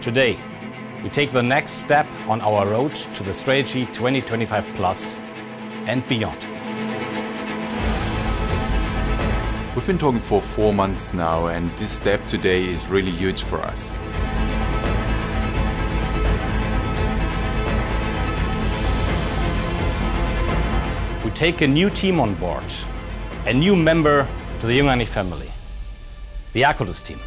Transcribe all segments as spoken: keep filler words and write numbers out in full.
Today, we take the next step on our road to the Strategy twenty twenty-five plus and beyond. We've been talking for four months now, and this step today is really huge for us. We take a new team on board, a new member to the Jungheinrich family, the Arculus team.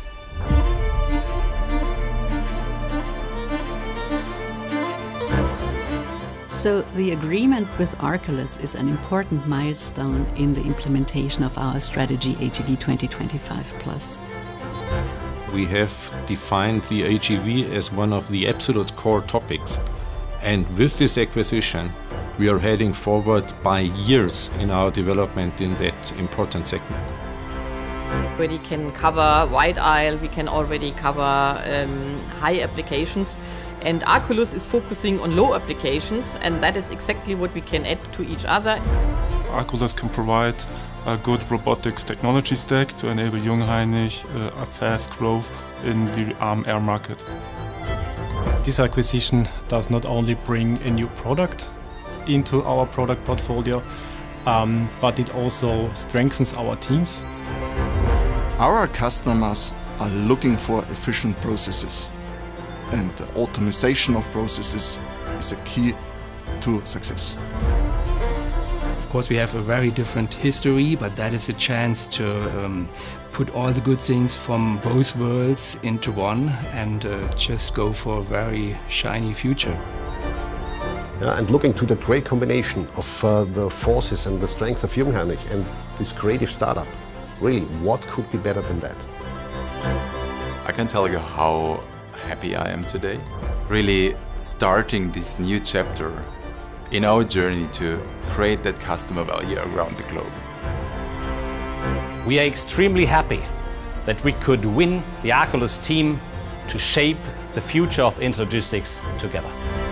So the agreement with Arculus is an important milestone in the implementation of our strategy A G V twenty twenty-five plus. We have defined the A G V as one of the absolute core topics, and with this acquisition we are heading forward by years in our development in that important segment. We already can cover wide aisle, we can already cover um, high applications, and Arculus is focusing on low applications, and that is exactly what we can add to each other. Arculus can provide a good robotics technology stack to enable Jungheinrich uh, a fast growth in the arm air market. This acquisition does not only bring a new product into our product portfolio, um, but it also strengthens our teams. Our customers are looking for efficient processes, and the automation of processes is a key to success. Of course, we have a very different history, but that is a chance to um, put all the good things from both worlds into one and uh, just go for a very shiny future. Yeah, and looking to the great combination of uh, the forces and the strength of Jungheinrich and this creative startup, really, what could be better than that? I can tell you how happy I am today. Really starting this new chapter in our journey to create that customer value around the globe. We are extremely happy that we could win the Arculus team to shape the future of intralogistics together.